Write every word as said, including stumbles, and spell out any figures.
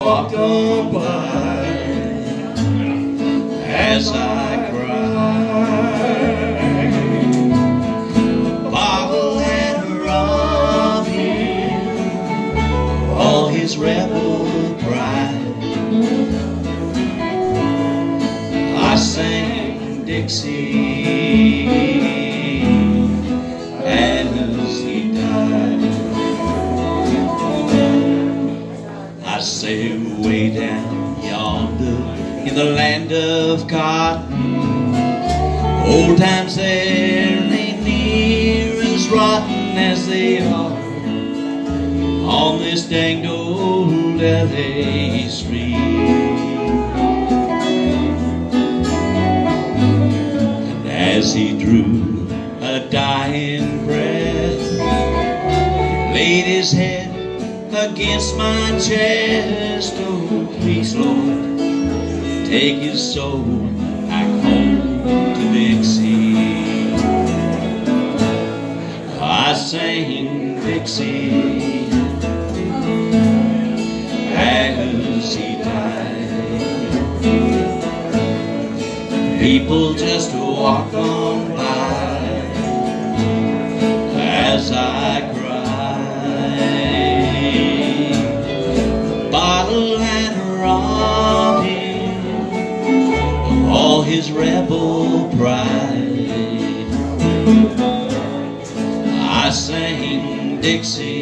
walked on by as I cried. Bottle had robbed him all his rebel pride. I sang Dixie as he died. I say way down yonder in the land of cotton, old times there ain't near as rotten as they are on this danged old L A street. And as he drew a dying breath, laid his head against my chest, oh please Lord, take his soul back home to Dixie. I sang Dixie as he died. People just walk on by as I cried. Bottle had robbed him of all his rebel pride. I sang Dixie